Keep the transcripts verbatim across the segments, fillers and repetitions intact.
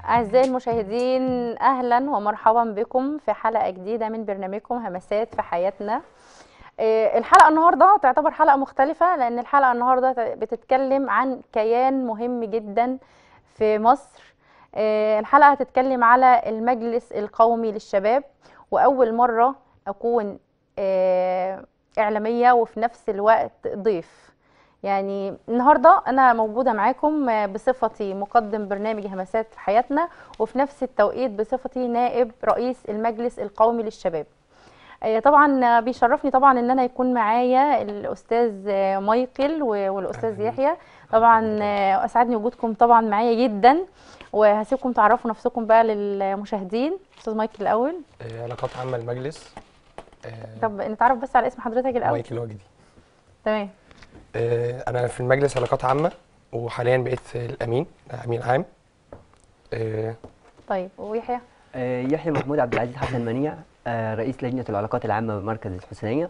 أعزائي المشاهدين، أهلا ومرحبا بكم في حلقة جديدة من برنامجكم همسات في حياتنا. آه، الحلقة النهاردة تعتبر حلقة مختلفة، لأن الحلقة النهاردة بتتكلم عن كيان مهم جدا في مصر. آه، الحلقة هتتكلم على المجلس القومي للشباب، وأول مرة أكون آه، إعلامية وفي نفس الوقت ضيف. يعني النهارده انا موجوده معاكم بصفتي مقدم برنامج همسات في حياتنا، وفي نفس التوقيت بصفتي نائب رئيس المجلس القومي للشباب. آه، طبعا بيشرفني طبعا ان انا يكون معايا الاستاذ مايكل والاستاذ يحيى. طبعا آه، اسعدني وجودكم طبعا معايا جدا، وهسيبكم تعرفوا نفسكم بقى للمشاهدين. استاذ مايكل الاول. آه، علاقات عامة المجلس. آه، طب نتعرف بس على اسم حضرتك الاول. مايكل وجدي. تمام. آه، أنا في المجلس علاقات عامة، وحاليا بقيت الأمين أمين عام. آه، طيب ويحيى؟ آه، يحيى محمود عبد العزيز حسن منيع، آه، رئيس لجنة العلاقات العامة بمركز الحسينية،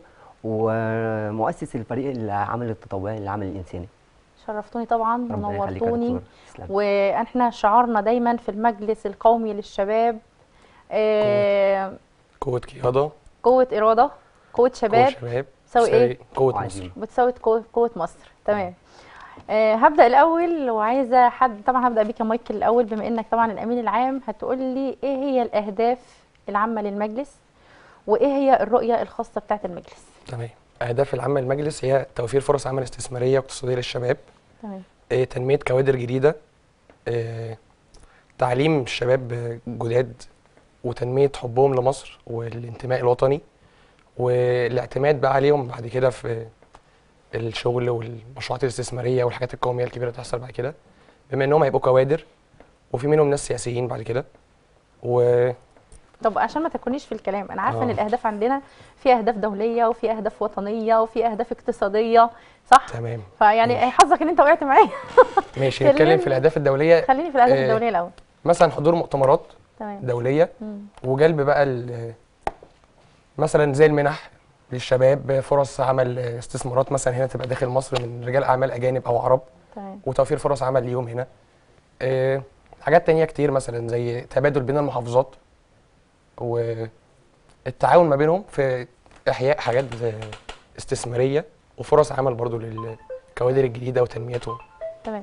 ومؤسس الفريق العمل التطوعي للعمل الإنساني. شرفتوني طبعا ربنا يخليك يا ونورتوني. دكتور. تسلم. واحنا شعارنا دايما في المجلس القومي للشباب آه، قوة قيادة، قوة إرادة، قوة قوة شباب شباب، تساوي تساوي ايه؟ قوة وعزيمة. مصر. بتساوي قوة قوة مصر. تمام. آه، هبدأ الأول، وعايزة حد طبعا هبدأ بيك يا مايكل الأول، بما إنك طبعا الأمين العام. هتقول لي إيه هي الأهداف العامة للمجلس، وإيه هي الرؤية الخاصة بتاعة المجلس؟ تمام. أهداف العامة للمجلس هي توفير فرص عمل استثمارية واقتصادية للشباب، تمام. آه، تنمية كوادر جديدة، آه، تعليم الشباب جداد، وتنمية حبهم لمصر والانتماء الوطني، والاعتماد بقى عليهم بعد كده في الشغل والمشروعات الاستثماريه والحاجات القوميه الكبيره اللي تحصل بعد كده، بما انهم هيبقوا كوادر، وفي منهم ناس سياسيين بعد كده. و طب عشان ما تكونيش في الكلام، انا عارفه ان آه. الاهداف عندنا في اهداف دوليه وفي اهداف وطنيه وفي اهداف اقتصاديه، صح؟ تمام. فيعني ماشي. حظك ان انت وقعت معايا. ماشي، نتكلم كلمني. في الاهداف الدوليه. خليني في الاهداف آه، الدوليه الاول. مثلا حضور مؤتمرات تمام. دوليه، مم. وجلب بقى ال- مثلا زي المنح للشباب، فرص عمل، استثمارات مثلا هنا تبقى داخل مصر من رجال اعمال اجانب او عرب، تمام. وتوفير فرص عمل ليهم هنا. آه، حاجات تانية كتير مثلا زي تبادل بين المحافظات، والتعاون ما بينهم في إحياء حاجات استثمارية وفرص عمل برضو للكوادر الجديدة وتنميتهم. تمام.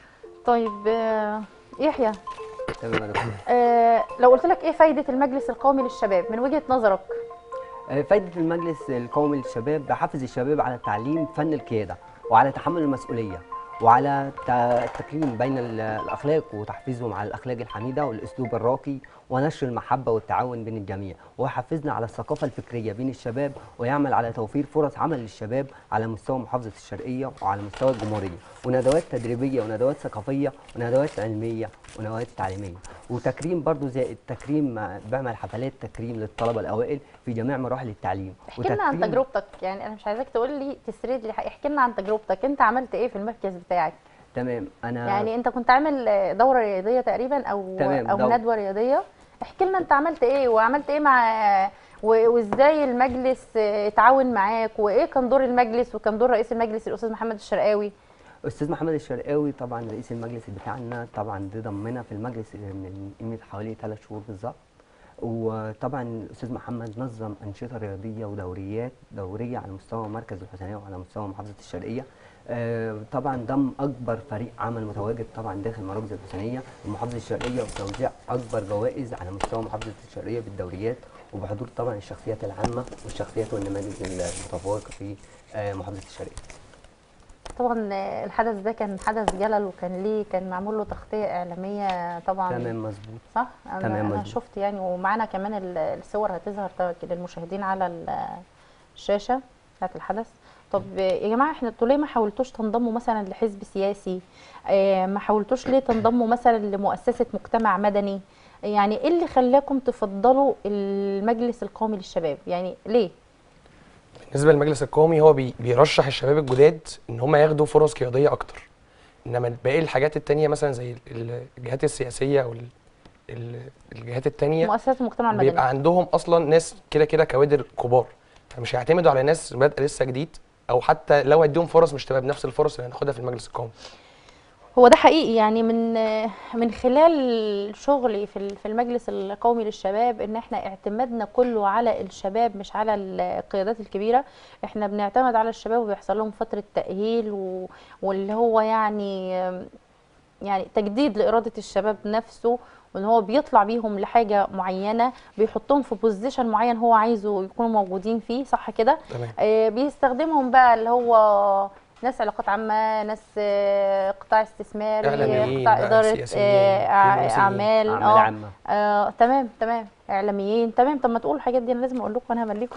طيب آه، يحيى، تمام يا دكتور. آه، لو قلت لك ايه فايده المجلس القومي للشباب من وجهه نظرك؟ آه، فايدة المجلس القومي للشباب بحفز الشباب على تعليم فن القيادة، وعلى تحمل المسؤولية، وعلى تا- التكريم بين ال- الأخلاق، وتحفيزهم على الأخلاق الحميدة والأسلوب الراقي، ونشر المحبة والتعاون بين الجميع، ويحفزنا على الثقافة الفكرية بين الشباب، ويعمل على توفير فرص عمل للشباب على مستوى محافظة الشرقية وعلى مستوى الجمهورية، وندوات تدريبية وندوات ثقافية ونندوات علمية ونوادي تعليمية، وتكريم برضو زي التكريم، آه، بعمل حفلات تكريم للطلبة الأوائل في جميع مراحل التعليم. احكي لنا عن وتكريم- تجربتك، يعني انا مش عايزاك تقول لي تسرد لي، احكي لنا عن تجربتك. انت عملت ايه في المركز بتاعك؟ تمام. أنا يعني انت كنت عامل آه، دوره رياضيه تقريبا، او تمام، او دورة. ندوه رياضيه. احكي لنا انت عملت ايه، وعملت ايه مع و- وازاي المجلس آه، اتعاون معاك، وايه كان دور المجلس، وكان دور رئيس المجلس الاستاذ محمد الشرقاوي. استاذ محمد الشرقاوي طبعا رئيس المجلس بتاعنا، طبعا ده ضمنا في المجلس من قيمه حوالي ثلاث شهور بالظبط. وطبعا الاستاذ محمد نظم انشطه رياضيه ودوريات دوريه على مستوى مركز الحسينيه وعلى مستوى محافظه الشرقيه. آه، طبعا ضم اكبر فريق عمل متواجد طبعا داخل مراكز الحسينيه ومحافظه الشرقيه، وتوزيع اكبر جوائز على مستوى محافظه الشرقيه بالدوريات، وبحضور طبعا الشخصيات العامه والشخصيات والنماذج المتفوقه في آه، محافظه الشرقيه. طبعا آه، الحدث ده كان حدث جلل، وكان ليه كان معمول له تغطيه اعلاميه طبعا. تمام مظبوط. صح. انا تمام انا مظبوط. شفت يعني، ومعانا كمان ال- الصور هتظهر طبعاً للمشاهدين على ال- الشاشه بتاعت الحدث. طب يا جماعه، احنا انتوا ليه ما حاولتوش تنضموا مثلا لحزب سياسي؟ آه، ما حاولتوش ليه تنضموا مثلا لمؤسسه مجتمع مدني؟ يعني ايه اللي خلاكم تفضلوا المجلس القومي للشباب؟ يعني ليه؟ بالنسبة للمجلس القومي، هو بي- بيرشح الشباب الجداد إن هم ياخدوا فرص قيادية أكتر، إنما باقي الحاجات التانية مثلا زي ال- الجهات السياسية أو ال- ال- الجهات التانية مؤسسه المجتمع المدني بيبقى عندهم أصلا ناس كده كده كوادر كبار، فمش هيعتمدوا على ناس بادئة لسه جديد، أو حتى لو هيديهم فرص مش تبقى بنفس الفرص اللي هناخدها في المجلس القومي. هو ده حقيقي، يعني من من خلال شغلي في ال- في المجلس القومي للشباب ان احنا اعتمادنا كله على الشباب مش على القيادات الكبيره. احنا بنعتمد على الشباب وبيحصل لهم فتره تاهيل و- واللي هو يعني يعني تجديد لاراده الشباب نفسه، وان هو بيطلع بيهم لحاجه معينه، بيحطهم في بوزيشن معين هو عايزه يكونوا موجودين فيه، صح كده؟ تمام. آه، بيستخدمهم بقى اللي هو ناس علاقات عامة، ناس آه، قطاع استثماري، اعلاميين قطاع بقى، إدارة آه، سياسيين، أع- دبلوماسيين. أعمال. اعمال اه عامه. آه، تمام تمام، إعلاميين، تمام. طب ما تقولوا الحاجات دي، أنا لازم أقول لكم أنا همليكم.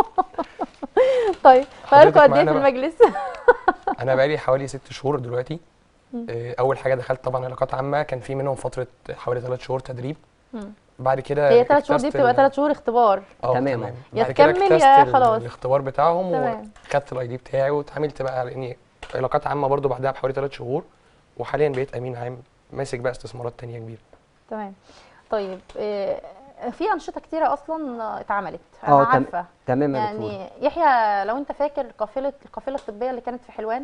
طيب بقالكم حضرتك قد إيه في معانا بقى. المجلس؟ انا بقالي حوالي ست شهور دلوقتي. مم. آه، اول حاجه دخلت طبعا علاقات عامه، كان في منهم فتره حوالي ثلاث شهور تدريب. مم. بعد كده هي ثلاث شهور دي اجتزت بتبقى ال... ثلاث شهور اختبار. اه تمام. تمام. يا بعد كده تكمل اجتزت يا ال- خلاص. الاختبار بتاعهم، تمام وخدت الاي دي بتاعي واتعاملت بقى يعني علاقات عامه برضو بعدها بحوالي ثلاث شهور. وحاليا بقيت امين عام ماسك بقى استثمارات تانية كبيره. تمام. طيب آه، في أنشطة كتيرة أصلا اتعملت، أنا اه تم- عارفة. تمام يا دكتور. يعني يحيى، لو أنت فاكر قافلة القافلة الطبية اللي كانت في حلوان،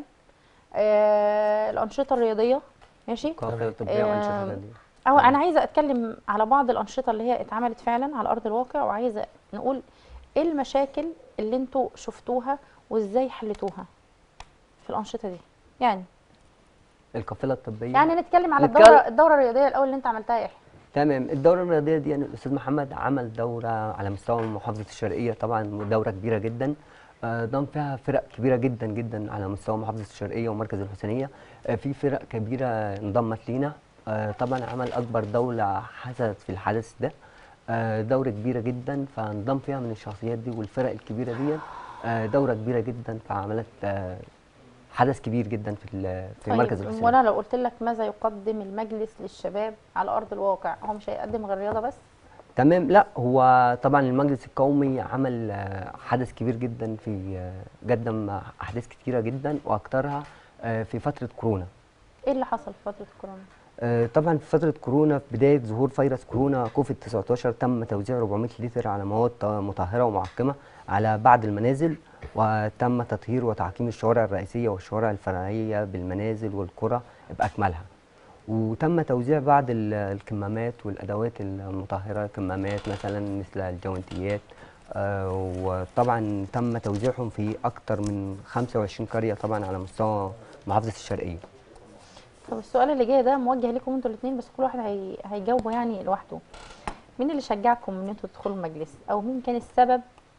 آه، الأنشطة الرياضية، ماشي. قافله طبيه وانشطه آم، رياضيه. أو تمام. أنا عايزة أتكلم على بعض الأنشطة اللي هي اتعملت فعلا على أرض الواقع، وعايزة نقول إيه المشاكل اللي أنتوا شفتوها وإزاي حلتوها في الأنشطة دي. يعني القافله الطبيه. يعني نتكلم على نتكلم- الدورة الدورة الرياضية الأول اللي أنت عملتها يا يحيى. تمام. الدورة الرياضية دي يعني الأستاذ محمد عمل دورة على مستوى محافظة الشرقية، طبعا دورة كبيرة جدا. آه، ضم فيها فرق كبيرة جدا جدا على مستوى محافظة الشرقية ومركز الحسينية. آه، في فرق كبيرة انضمت لينا. آه، طبعا عمل أكبر دولة حدثت في الحدث ده. آه، دورة كبيرة جدا فانضم فيها من الشخصيات دي والفرق الكبيرة دي. آه، دورة كبيرة جدا فعملت آه، حدث كبير جدا في ال- في مركز طيب الحسينية. وانا لو قلت لك ماذا يقدم المجلس للشباب على ارض الواقع، هو مش هيقدم غير رياضه بس؟ تمام. لا، هو طبعا المجلس القومي عمل آه، حدث كبير جدا في آه، قدم احداث كتيره جدا واكثرها آه، في فتره كورونا. ايه اللي حصل في فتره كورونا؟ آه، طبعا في فتره كورونا، في بدايه ظهور فيروس كورونا كوفيد تسعتاشر، تم توزيع أربعمائة لتر على مواد مطهره ومعقمه على بعض المنازل، وتم تطهير وتعقيم الشوارع الرئيسيه والشوارع الفرعيه بالمنازل والقرى باكملها. وتم توزيع بعض ال- الكمامات والادوات المطهره، كمامات مثلا مثل الجوانتيات. آه، وطبعا تم توزيعهم في اكثر من خمسة وعشرين قريه طبعا على مستوى محافظه الشرقيه. طب السؤال اللي جاي ده موجه لكم انتوا الاثنين، بس كل واحد هي... هيجاوبه يعني لوحده. مين اللي شجعكم ان انتوا تدخلوا المجلس، او مين كان السبب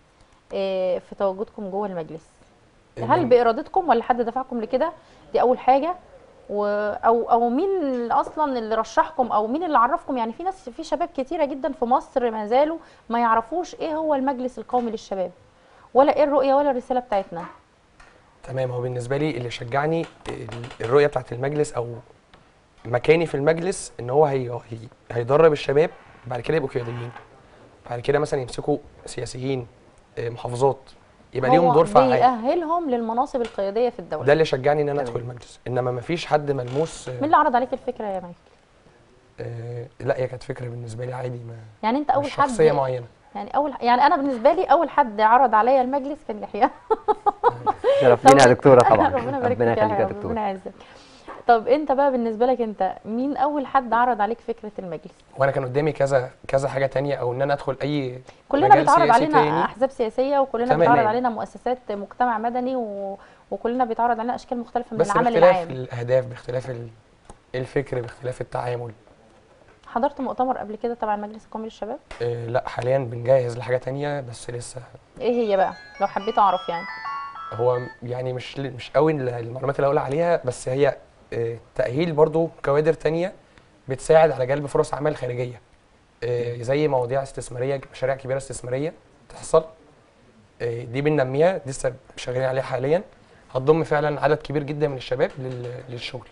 آه، في تواجدكم جوه المجلس؟ هل من- بارادتكم ولا حد دفعكم لكده؟ دي اول حاجه. و... او او مين اللي اصلا اللي رشحكم، او مين اللي عرفكم؟ يعني في ناس، في شباب كتيره جدا في مصر ما زالوا ما يعرفوش ايه هو المجلس القومي للشباب، ولا ايه الرؤيه ولا الرساله بتاعتنا. تمام. هو بالنسبه لي اللي شجعني ال- الرؤيه بتاعت المجلس، او مكاني في المجلس، ان هو هي هي هيدرب الشباب بعد كده يبقوا قياديين، بعد كده مثلا يمسكوا سياسيين، آه، محافظات، يبقى ليهم هو دور فعال. بيأهلهم للمناصب القياديه في الدوله. ده اللي شجعني ان انا تمام. ادخل المجلس، انما ما فيش حد ملموس. آه، مين اللي عرض عليك الفكره يا مايكل؟ آه، لا، هي كانت فكره بالنسبه لي عادي، ما يعني انت اول مش حد، شخصيه معينه. يعني اول يعني انا بالنسبه لي اول حد عرض عليا المجلس كان يحيى. شرف لينا يا دكتوره طبعا. ربنا يبارك ربنا فيك يا يخليك يا يحيى، دكتور. ربنا يعزك. طب انت بقى بالنسبه لك انت، مين اول حد عرض عليك فكره المجلس؟ وانا كان قدامي كذا كذا حاجه تانية، او ان انا ادخل اي كلنا مجال بيتعرض سياسي علينا تاني. احزاب سياسيه، وكلنا تمام. بيتعرض علينا مؤسسات مجتمع مدني، و... وكلنا بيتعرض علينا اشكال مختلفه من بس العمل باختلاف العام. الاهداف، باختلاف ال- الفكر، باختلاف التعامل. حضرت مؤتمر قبل كده تبع المجلس القومي للشباب؟ آه، لا، حاليا بنجهز لحاجه تانية بس لسه. ايه هي بقى لو حبيت اعرف يعني؟ هو يعني مش مش قوي المعلومات اللي اقول عليها، بس هي آه، تأهيل برضو كوادر تانية بتساعد على جلب فرص عمل خارجية، آه، زي مواضيع استثمارية، مشاريع كبيرة استثمارية تحصل، آه، دي بننميها، دي لسه شغالين عليها حاليا، هتضم فعلا عدد كبير جدا من الشباب لل- للشغل.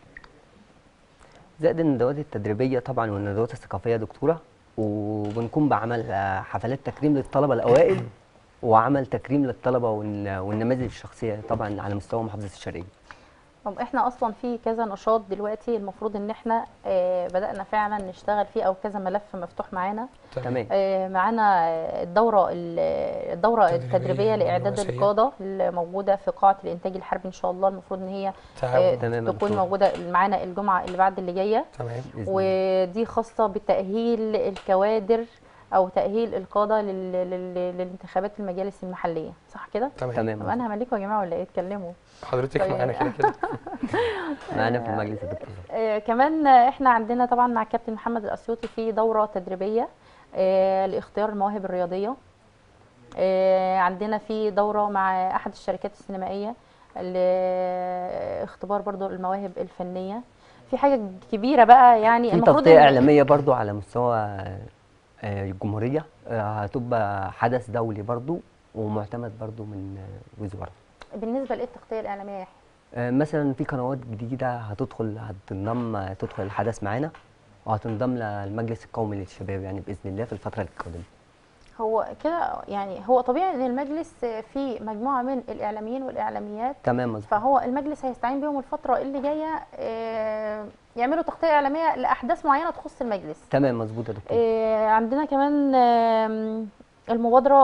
زائد الندوات التدريبيه طبعا والندوات الثقافيه يا دكتوره. وبنقوم بعمل آه، حفلات تكريم للطلبه الاوائل، وعمل تكريم للطلبه والن- والنماذج الشخصيه طبعا على مستوى محافظه الشرقيه. طب احنا اصلا في كذا نشاط دلوقتي المفروض ان احنا آه، بدأنا فعلا نشتغل فيه، او كذا ملف مفتوح معانا. تمام. آه، معانا الدورة ال- الدورة تدريبية التدريبية لإعداد دبلوماسية. القادة اللي موجودة في قاعة الإنتاج الحربي إن شاء الله. المفروض إن هي آه، تعاون. تمام يا تكون دكتور. موجودة معانا الجمعة اللي بعد اللي جاية. تمام. بإذن الله. ودي خاصة بتأهيل الكوادر أو تأهيل القادة لل- لل- للانتخابات المجالس المحلية، صح كده؟ تمام. تمام. طب أنا هملكوا يا جماعة ولا إيه؟ اتكلموا. حضرتك طيب. معانا كده كده. معانا في المجلس يا دكتور. آه، كمان احنا عندنا طبعا مع كابتن محمد الاسيوطي في دوره تدريبيه آه، لاختيار المواهب الرياضيه. آه، عندنا في دوره مع احد الشركات السينمائيه لاختبار برضو المواهب الفنيه. في حاجه كبيره بقى يعني في المفروض تغطية إن- إعلامية برضو على مستوى آه، الجمهورية، آه، هتبقى حدث دولي برضو ومعتمد برضو من آه، وزارة. بالنسبه للتغطيه الاعلاميه يا يحيى. آه، مثلا في قنوات جديدة هتدخل هتنضم تدخل الحدث معانا، وهتنضم للمجلس القومي للشباب يعني بإذن الله في الفترة القادمة. هو كده يعني هو طبيعي ان المجلس فيه مجموعه من الاعلاميين والاعلاميات، تمام مظبوط. فهو المجلس هيستعين بيهم الفترة اللي جاية آه، يعملوا تغطية إعلامية لأحداث معينة تخص المجلس. تمام مظبوط يا دكتور. آه، عندنا كمان آم، المبادرة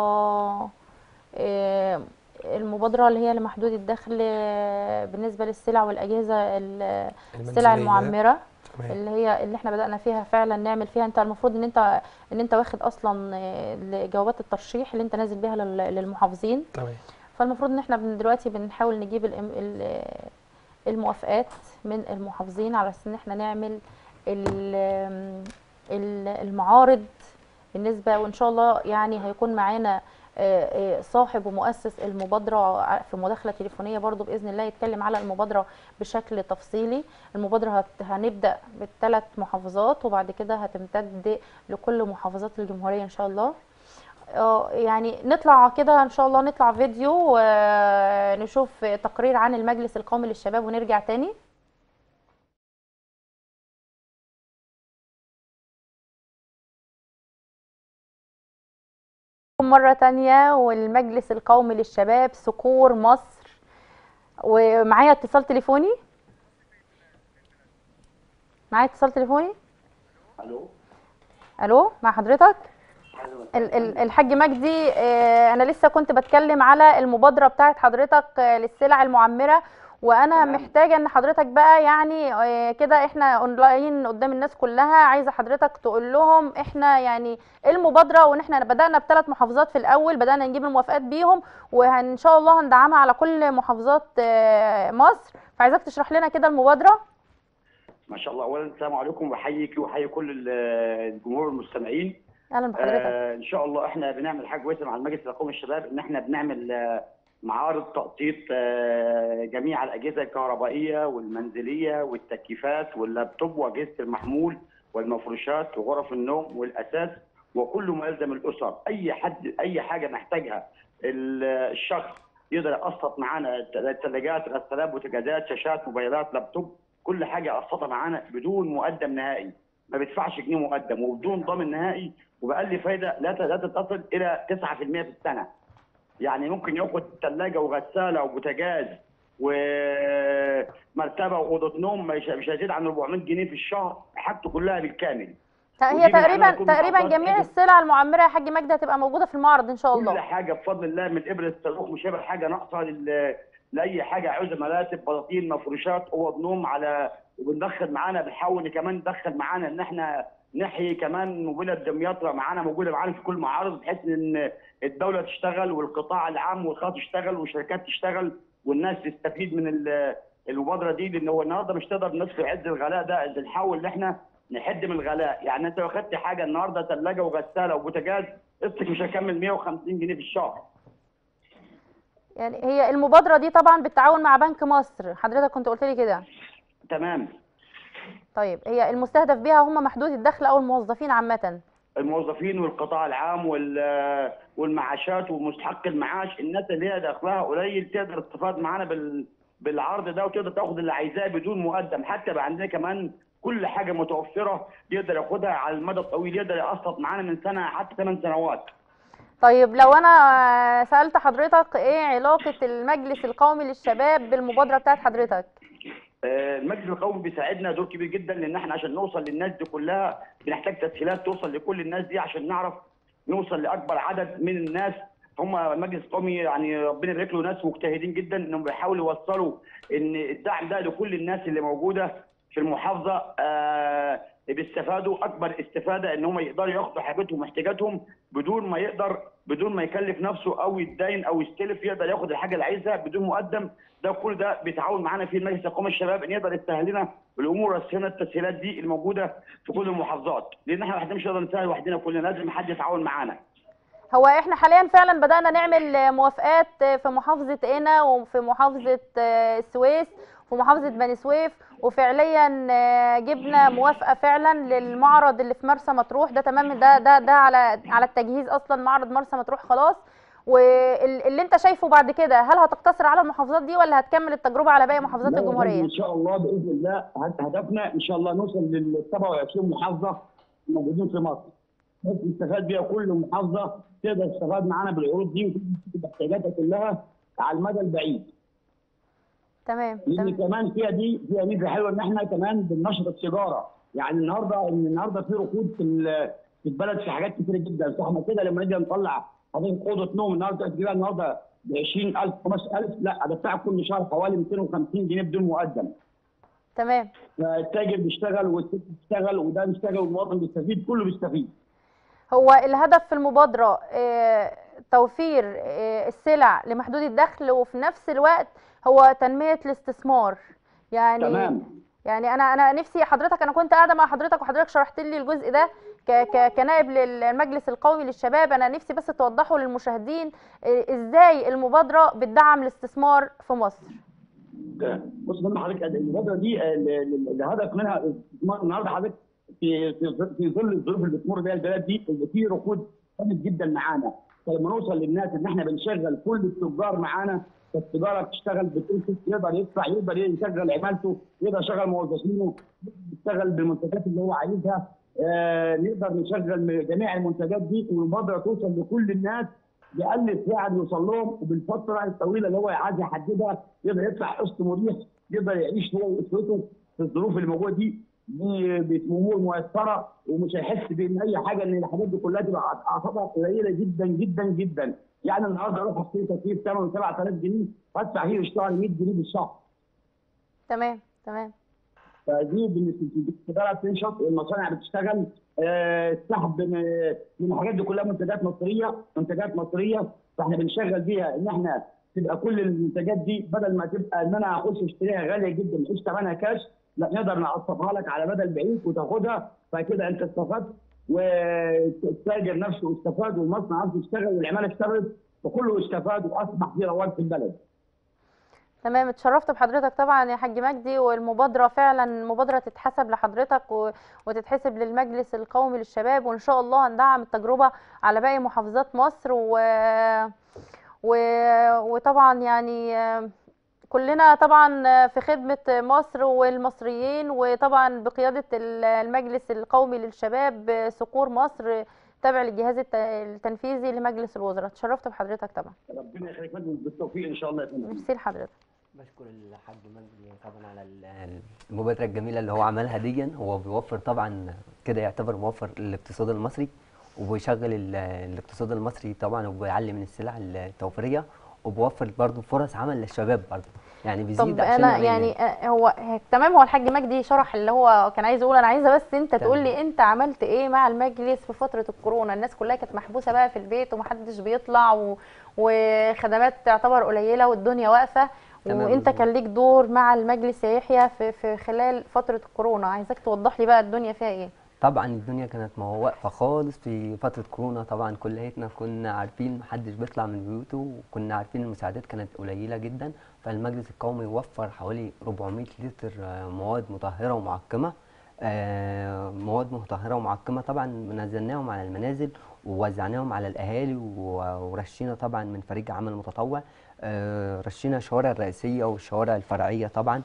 آه، المبادرة اللي هي لمحدود الدخل آه، بالنسبة للسلع والأجهزة ال- السلع المنزلية. المعمرة، تمام. اللي هي اللي احنا بدأنا فيها فعلا نعمل فيها. انت المفروض ان انت ان انت واخد اصلا آه، جوابات الترشيح اللي انت نازل بيها لل- للمحافظين. تمام. فالمفروض ان احنا بن- دلوقتي بنحاول نجيب الام- ال- الموافقات من المحافظين على اساس ان احنا نعمل ال- ال- المعارض بالنسبه. وان شاء الله يعني هيكون معانا آه، آه، صاحب ومؤسس المبادره ع- في مداخله تليفونيه برضو باذن الله يتكلم على المبادره بشكل تفصيلي. المبادره هت- هنبدا بالثلاث محافظات وبعد كده هتمتد لكل محافظات الجمهوريه ان شاء الله. اه يعني نطلع كده ان شاء الله، نطلع فيديو ونشوف تقرير عن المجلس القومي للشباب ونرجع تاني. مرة تانية، والمجلس القومي للشباب صقور مصر، ومعايا اتصال تليفوني. معايا اتصال تليفوني. الو. الو مع حضرتك. ال- ال- الحاج مجدي، آه، انا لسه كنت بتكلم على المبادره بتاعت حضرتك آه، للسلع المعمره، وانا تمام. محتاجه ان حضرتك بقى يعني آه، كده احنا اونلاين قدام الناس كلها، عايزه حضرتك تقول لهم احنا يعني ايه المبادره، وان احنا بدانا بثلاث محافظات في الاول بدانا نجيب الموافقات بيهم، وان شاء الله هندعمها على كل محافظات آه، مصر. فعايزاك تشرح لنا كده المبادره. ما شاء الله، اولا السلام عليكم وحييك وحيي كل ال- الجمهور المستمعين. اهلا بحضرتك. آه ان شاء الله احنا بنعمل حاجه كويسه مع المجلس القومي للشباب، ان احنا بنعمل آه معارض تقسيط آه جميع الاجهزه الكهربائيه والمنزليه والتكييفات واللابتوب واجهزه المحمول والمفروشات وغرف النوم والاساس وكل ما يلزم الاسر. اي حد اي حاجه محتاجها ال- الشخص يقدر يقسط معانا ثلاجات، غسالات، بوتاجازات، شاشات، موبايلات، لابتوب، كل حاجه قسطها معانا بدون مقدم نهائي، ما بيدفعش جنيه مقدم وبدون ضامن نهائي وباقل فايده لا لا تصل الى تسعة في المئة في السنه. يعني ممكن ياخد ثلاجه وغساله وبوتاجاز ومرتبه واوضه نوم مش مش هيزيد عن أربعمئة جنيه في الشهر، حاجته كلها بالكامل. هي ودي بنعملها تقريبا لكل تقريبا محافظات جميع حاجة- السلع المعمره يا حاج مجدي هتبقى موجوده في المعرض ان شاء كل الله. حاجه بفضل الله، من ابره الصاروخ مش هيبقى حاجه ناقصه لل- لاي حاجه عاوزه، مراتب، بلاطين، مفروشات، اوض نوم، على وبندخل معانا بنحاول كمان ندخل معانا ان احنا نحيي كمان موبيلة دمياط معانا موجوده معانا في كل معارض، بحيث ان الدوله تشتغل والقطاع العام والخاص يشتغل والشركات تشتغل والناس تستفيد من ال- المبادره دي. لان هو النهارده مش تقدر الناس في عز الغلاء ده بنحاول ان احنا نحد من الغلاء. يعني انت لو خدت حاجه النهارده ثلاجه وغساله وبوتاجاز قسطك مش هيكمل مئة وخمسين جنيه في الشهر. يعني هي المبادرة دي طبعا بالتعاون مع بنك مصر، حضرتك كنت قلت لي كده. تمام. طيب هي المستهدف بيها هم محدود الدخل او الموظفين عامة؟ الموظفين والقطاع العام وال- والمعاشات ومستحق المعاش، الناس اللي هي دخلها قليل تقدر تستفاد معانا بال بالعرض ده وتقدر تاخد اللي عايزاه بدون مقدم. حتى بقى عندنا كمان كل حاجه متوفره يقدر ياخدها على المدى الطويل، يقدر يقسط معانا من سنه حتى ثمان سنوات. طيب لو انا سألت حضرتك ايه علاقة المجلس القومي للشباب بالمبادرة بتاعت حضرتك؟ آه، المجلس القومي بيساعدنا دور كبير جدا، لان احنا عشان نوصل للناس دي كلها بنحتاج تسهيلات توصل لكل الناس دي عشان نعرف نوصل لاكبر عدد من الناس. هم المجلس القومي يعني ربنا يبارك له ناس مجتهدين جدا انهم بيحاولوا يوصلوا ان الدعم ده لكل الناس اللي موجوده في المحافظه. آه بيستفادوا اكبر استفاده ان هم يقدروا ياخدوا حاجتهم واحتياجاتهم بدون ما يقدر بدون ما يكلف نفسه او يتداين او يستلف، يقدر ياخد الحاجه اللي عايزها بدون مقدم. ده كل ده بيتعاون معانا في المجلس القومي للشباب ان يقدر يسهل لنا الامور ويسهل التسهيلات دي الموجوده في كل المحافظات، لان احنا لوحدنا مش هنقدر نسهل لوحدنا، كلنا لازم حد يتعاون معانا. هو احنا حاليا فعلا بدأنا نعمل موافقات في محافظة قنا وفي محافظة السويس وفي محافظة بني سويف، وفعليا جبنا موافقة فعلا للمعرض اللي في مرسى مطروح ده. تمام، ده ده ده على على التجهيز اصلا، معرض مرسى مطروح خلاص. واللي انت شايفه بعد كده، هل هتقتصر على المحافظات دي ولا هتكمل التجربة على باقي محافظات لا يا فندم، الجمهورية؟ ان شاء الله باذن الله هدفنا ان شاء الله نوصل لل سبعة وعشرين محافظه موجودين في مصر، بس نستفاد بيها كل محافظه تقدر تستفاد معانا بالعروض دي وتبقى احتياجاتها كلها على المدى البعيد. تمام لان تمام. كمان فيها دي فيها ميزه حلوه ان احنا كمان بننشط التجاره، يعني النهارده ان النهارده في ركود في في البلد في حاجات كتيره جدا، فاحنا كده لما نيجي نطلع حضرتك اوضه نوم النهارده تجيبها النهارده ب عشرين ألف خمسة ألف، لا ادفعها كل شهر حوالي مئتين وخمسين جنيه بدون مقدم. تمام. فالتاجر بيشتغل والست بتشتغل وده بيشتغل والمواطن بيستفيد، كله بيستفيد. هو الهدف في المبادرة آه، توفير آه، السلع لمحدود الدخل، وفي نفس الوقت هو تنمية الاستثمار. يعني تمام. يعني انا انا نفسي حضرتك، انا كنت قاعده مع حضرتك وحضرتك شرحت لي الجزء ده ك ك كنائب للمجلس القومي للشباب. انا نفسي بس توضحوا للمشاهدين آه، ازاي المبادرة بتدعم الاستثمار في مصر. بص يا فندم، حضرتك المبادره دي ال- ال- الهدف منها الاستثمار. النهارده حضرتك في في في ظل الظروف اللي بتمر بيها البلد دي اللي في ركود جامد جدا معانا، فلما نوصل للناس ان احنا بنشغل كل التجار معانا، فالتجاره بتشتغل بتنتج، يقدر يدفع، يقدر يشغل عمالته، يقدر يشغل موظفينه، يشتغل بالمنتجات اللي هو عايزها. آه نقدر نشغل جميع المنتجات دي والمبادره توصل لكل الناس بأقل سعر يوصل لهم، وبالفتره الطويله اللي هو عايز يحددها يقدر يدفع قسط مريح، يقدر يعيش هو واسرته في الظروف اللي موجوده دي بامور ميسره، ومش هيحس بان اي حاجه ان الحاجات دي كلها تبقى اعصابها قليله جدا جدا جدا. يعني النهارده اروح اشتري تكييف ثمنه سبعة آلاف جنيه وادفع فيه اشتغل مئة جنيه بالشهر. تمام تمام. فدي التجاره بتنشط، المصانع بتشتغل، آه، السحب من من الحاجات دي كلها منتجات مصريه، منتجات مصريه، فاحنا بنشغل بيها ان احنا تبقى كل المنتجات دي بدل ما تبقى ان انا اخش اشتريها غاليه جدا مش ثمنها كاش، لا نقدر نقسطها لك على مدى البعيد وتاخدها، فكده انت استفدت والتاجر نفسه استفاد والمصنع نفسه اشتغل والعماله اشتغلت وكله استفاد واصبح في رواج في البلد. تمام، اتشرفت بحضرتك طبعا يا حاج مجدي، والمبادرة فعلا مبادرة تتحسب لحضرتك و... وتتحسب للمجلس القومي للشباب، وان شاء الله هندعم التجربة على باقي محافظات مصر و... و... وطبعا يعني كلنا طبعا في خدمة مصر والمصريين، وطبعا بقيادة المجلس القومي للشباب صقور مصر تابع للجهاز الت- التنفيذي لمجلس الوزراء. اتشرفت بحضرتك طبعا. ربنا يخليك بالتوفيق ان شاء الله يا فندم. ميرسي لحضرتك. بشكر الحاج مجدي طبعا على ال- المبادره الجميله اللي هو عملها دي. هو بيوفر طبعا كده، يعتبر موفر الاقتصاد المصري، وبيشغل ال- الاقتصاد المصري طبعا، وبيعلي من السلع التوفيريه، وبيوفر برضه فرص عمل للشباب برضه، يعني بيزيد طب عشان انا ما يعني بين- آه، هو تمام، هو الحاج مجدي شرح اللي هو كان عايز يقول. انا عايزه بس انت تقول لي انت عملت ايه مع المجلس في فتره الكورونا. الناس كلها كانت محبوسه بقى في البيت ومحدش بيطلع و... وخدمات تعتبر قليله والدنيا واقفه، تمام وانت مظبوط. كان ليك دور مع المجلس يا يحيى في في خلال فتره الكورونا. عايزاك توضح لي بقى الدنيا فيها ايه. طبعا الدنيا كانت ما هو واقفه خالص في فتره كورونا، طبعا كليتنا كنا عارفين محدش بيطلع من بيوته، وكنا عارفين المساعدات كانت قليله جدا، فالمجلس القومي وفر حوالي أربعمئة لتر آه، مواد مطهره ومعقمه. آه، مواد مطهره ومعقمه طبعا نزلناهم على المنازل ووزعناهم على الاهالي، و- ورشينا طبعا من فريق عمل متطوع. آه، رشينا الشوارع الرئيسيه والشوارع الفرعيه طبعا،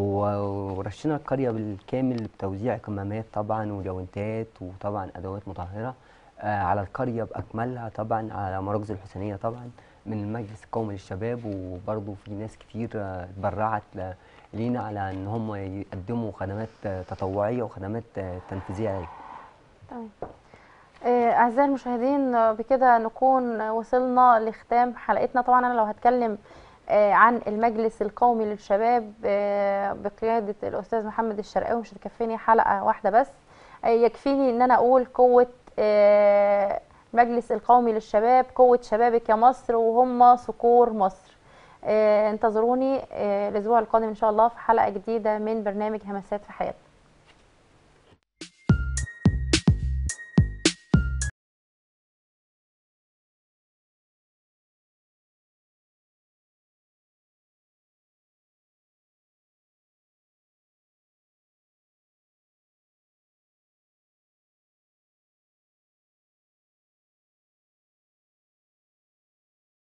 و- ورشينا القرية بالكامل بتوزيع كمامات طبعا وجوانتات وطبعا أدوات مطهرة. آه، على القرية بأكملها طبعا، على مراكز الحسينية طبعا، من المجلس القومي للشباب. وبرضه في ناس كتير آه، اتبرعت ل- لينا على ان هم يقدموا خدمات آه، تطوعية وخدمات آه، تنفيذية عليها. تمام. آه، أعزائي المشاهدين، آه، بكده نكون وصلنا لختام حلقتنا. طبعا أنا لو هتكلم آه، عن المجلس القومي للشباب آه، بقيادة الأستاذ محمد الشرقاوي مش هتكفيني حلقة واحدة بس. آه، يكفيني إن أنا أقول قوة آه، المجلس القومي للشباب، قوة شبابك يا مصر، وهم صقور مصر. آه، انتظروني آه، الأسبوع القادم إن شاء الله في حلقة جديدة من برنامج همسات في حياتنا.